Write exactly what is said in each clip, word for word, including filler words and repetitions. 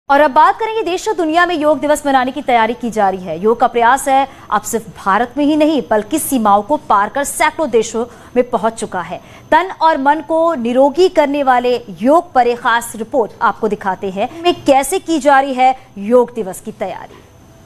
और अब बात करेंगे देश और दुनिया में योग दिवस मनाने की तैयारी की जा रही है। योग का प्रयास है अब सिर्फ भारत में ही नहीं बल्कि सीमाओं को पार कर सैकड़ों देशों में पहुंच चुका है। तन और मन को निरोगी करने वाले योग पर एक खास रिपोर्ट आपको दिखाते हैं में कैसे की जा रही है योग दिवस की तैयारी।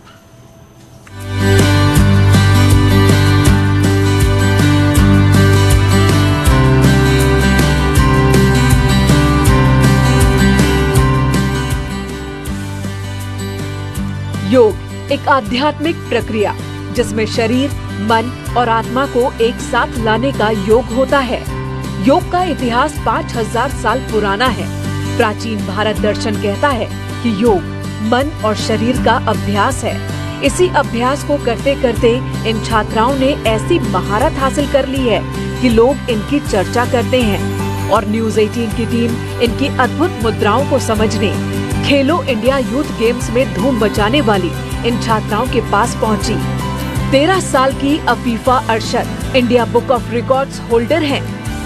योग एक आध्यात्मिक प्रक्रिया जिसमें शरीर, मन और आत्मा को एक साथ लाने का योग होता है। योग का इतिहास पाँच हजार साल पुराना है। प्राचीन भारत दर्शन कहता है कि योग मन और शरीर का अभ्यास है। इसी अभ्यास को करते करते इन छात्राओं ने ऐसी महारत हासिल कर ली है कि लोग इनकी चर्चा करते हैं और न्यूज़ अठारह की टीम इनकी अद्भुत मुद्राओं को समझने खेलो इंडिया यूथ गेम्स में धूम मचाने वाली इन छात्राओं के पास पहुंची। तेरह साल की Afifa Arshad India book of records holder हैं।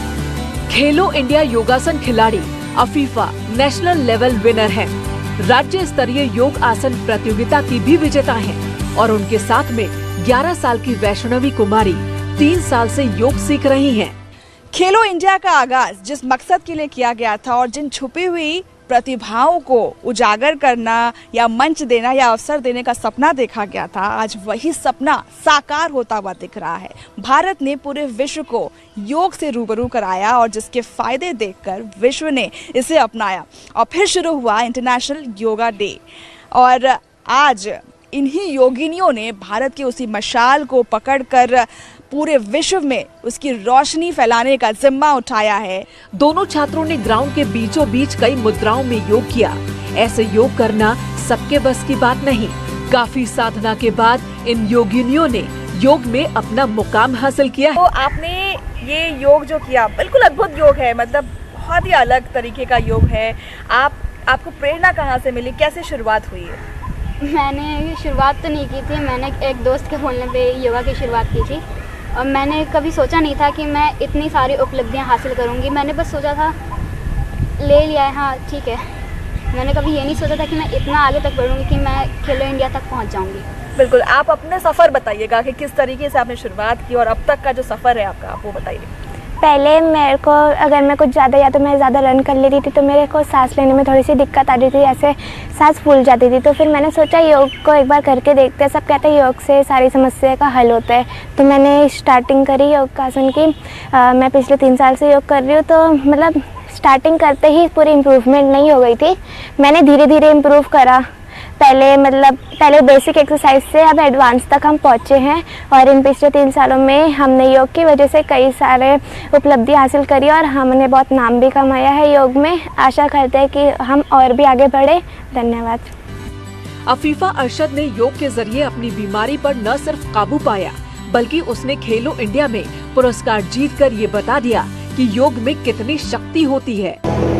खेलो इंडिया योगासन खिलाड़ी अफीफा नेशनल लेवल विनर हैं। राज्य स्तरीय योग आसन प्रतियोगिता की भी विजेता हैं और उनके साथ में ग्यारह साल की वैष्णवी कुमारी तीन साल से योग सीख रही हैं। खेलो इंडिया का आगाज जिस मकसद के लिए किया गया था और जिन छुपी हुई प्रतिभाओं को उजागर करना या मंच देना या अवसर देने का सपना देखा गया था, आज वही सपना साकार होता हुआ दिख रहा है। भारत ने पूरे विश्व को योग से रूबरू कराया और जिसके फायदे देखकर विश्व ने इसे अपनाया और फिर शुरू हुआ इंटरनेशनल योगा डे। और आज इन्हीं योगिनियों ने भारत की उसी मशाल को पकड़कर पूरे विश्व में उसकी रोशनी फैलाने का जिम्मा उठाया है। दोनों छात्रों ने ग्राउंड के बीचों बीच कई मुद्राओं में योग किया। ऐसे योग करना सबके बस की बात नहीं। काफी साधना के बाद इन योगिनियों ने योग में अपना मुकाम हासिल किया। तो आपने ये योग जो किया बिल्कुल अद्भुत योग है, मतलब बहुत ही अलग तरीके का योग है। आप आपको प्रेरणा कहाँ से मिली, कैसे शुरुआत हुई है? मैंने शुरुआत तो नहीं की थी, मैंने एक दोस्त के बोलने पे योगा की शुरुआत की थी और मैंने कभी सोचा नहीं था कि मैं इतनी सारी उपलब्धियां हासिल करूंगी। मैंने बस सोचा था ले लिया है, हाँ ठीक है। मैंने कभी ये नहीं सोचा था कि मैं इतना आगे तक बढ़ूंगी कि मैं खेलो इंडिया तक पहुंच जाऊंगी। बिल्कुल, आप अपने सफ़र बताइएगा कि किस तरीके से आपने शुरुआत की और अब तक का जो सफ़र है आपका, आप वो बताइए। पहले मेरे को अगर मैं कुछ ज़्यादा या तो मैं ज़्यादा रन कर लेती थी तो मेरे को सांस लेने में थोड़ी सी दिक्कत आ रही थी, ऐसे सांस फूल जाती थी। तो फिर मैंने सोचा योग को एक बार करके देखते हैं। सब कहते हैं योग से सारी समस्या का हल होता है। तो मैंने स्टार्टिंग करी योग आसन की। आ, मैं पिछले तीन साल से योग कर रही हूँ। तो मतलब स्टार्टिंग करते ही पूरी इम्प्रूवमेंट नहीं हो गई थी। मैंने धीरे धीरे इम्प्रूव करा। पहले मतलब पहले बेसिक एक्सरसाइज से अब एडवांस तक हम पहुँचे हैं और इन पिछले तीन सालों में हमने योग की वजह से कई सारे उपलब्धि हासिल करी और हमने बहुत नाम भी कमाया है योग में। आशा करते हैं कि हम और भी आगे बढ़े। धन्यवाद। अफीफा अरशद ने योग के जरिए अपनी बीमारी पर न सिर्फ काबू पाया बल्कि उसने खेलो इंडिया में पुरस्कार जीत कर ये बता दिया कि योग में कितनी शक्ति होती है।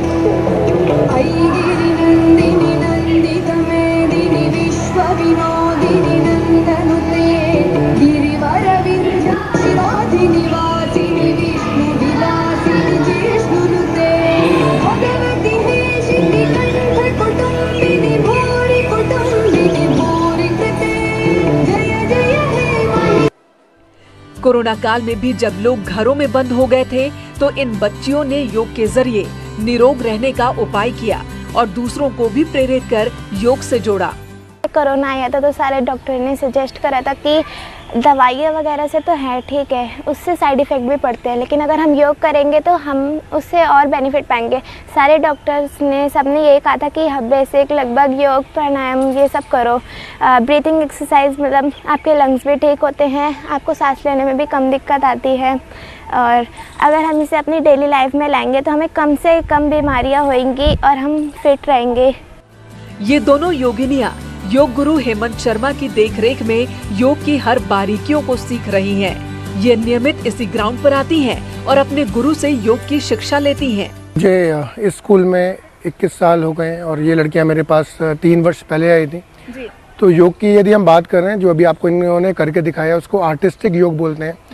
कोरोना काल में भी जब लोग घरों में बंद हो गए थे तो इन बच्चियों ने योग के जरिए निरोग रहने का उपाय किया और दूसरों को भी प्रेरित कर योग से जोड़ा। कोरोना आया था तो सारे डॉक्टर ने सजेस्ट करा था कि दवाइयाँ वगैरह से तो है ठीक है, उससे साइड इफ़ेक्ट भी पड़ते हैं, लेकिन अगर हम योग करेंगे तो हम उससे और बेनिफिट पाएंगे। सारे डॉक्टर्स ने सबने यही कहा था कि बेसिक लगभग योग प्राणायाम ये सब करो। ब्रीथिंग एक्सरसाइज मतलब आपके लंग्स भी ठीक होते हैं, आपको सांस लेने में भी कम दिक्कत आती है और अगर हम इसे अपनी डेली लाइफ में लाएंगे तो हमें कम से कम बीमारियाँ होंगी और हम फिट रहेंगे। ये दोनों योगिनियाँ योग गुरु हेमंत शर्मा की देखरेख में योग की हर बारीकियों को सीख रही हैं। ये नियमित इसी ग्राउंड पर आती हैं और अपने गुरु से योग की शिक्षा लेती हैं। मुझे इस स्कूल में इक्कीस साल हो गए और ये लड़कियां मेरे पास तीन वर्ष पहले आई थी जी। तो योग की यदि हम बात कर रहे हैं, जो अभी आपको इन्होंने करके दिखाया उसको आर्टिस्टिक योग बोलते हैं। जी।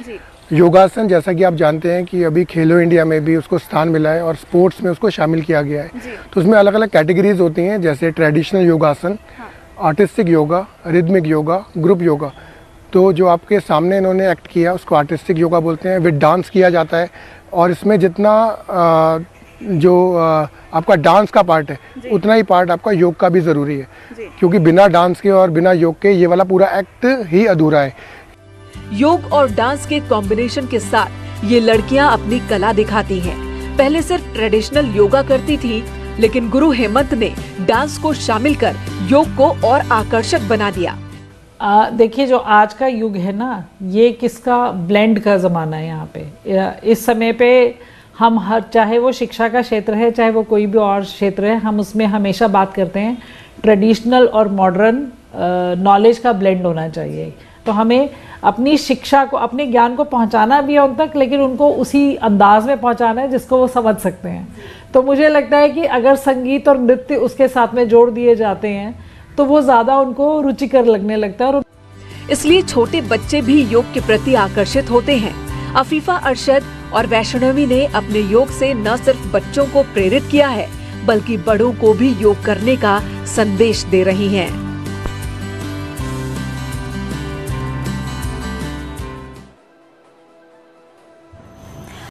योगासन जैसा कि आप जानते हैं कि अभी खेलो इंडिया में भी उसको स्थान मिला है और स्पोर्ट्स में उसको शामिल किया गया है। तो उसमें अलग अलग कैटेगरीज होती हैं, जैसे traditional yogasana, artistic yoga, rhythmic yoga, group yoga. तो जो आपके सामने इन्होंने एक्ट किया उसको आर्टिस्टिक योगा बोलते हैं। विद डांस किया जाता है और इसमें जितना आ, जो आ, आपका डांस का पार्ट है उतना ही पार्ट आपका योग का भी ज़रूरी है, क्योंकि बिना डांस के और बिना योग के ये वाला पूरा एक्ट ही अधूरा है। योग और डांस के कॉम्बिनेशन के साथ ये लड़कियां अपनी कला दिखाती हैं। पहले सिर्फ ट्रेडिशनल योगा करती थी, लेकिन गुरु हेमंत ने डांस को शामिल कर योग को और आकर्षक बना दिया। देखिए, जो आज का युग है ना, ये किसका ब्लेंड का ज़माना है। यहाँ पे इस समय पे हम हर, चाहे वो शिक्षा का क्षेत्र है, चाहे वो कोई भी और क्षेत्र है, हम उसमें हमेशा बात करते हैं ट्रेडिशनल और मॉडर्न नॉलेज का ब्लेंड होना चाहिए। तो हमें अपनी शिक्षा को, अपने ज्ञान को पहुंचाना भी है उन तक, लेकिन उनको उसी अंदाज में पहुंचाना है जिसको वो समझ सकते हैं। तो मुझे लगता है कि अगर संगीत और नृत्य उसके साथ में जोड़ दिए जाते हैं तो वो ज़्यादा उनको रुचिकर लगने लगता है। और इसलिए छोटे बच्चे भी योग के प्रति आकर्षित होते हैं। अफीफा अरशद और वैष्णवी ने अपने योग से न सिर्फ बच्चों को प्रेरित किया है, बल्कि बड़ों को भी योग करने का संदेश दे रही हैं।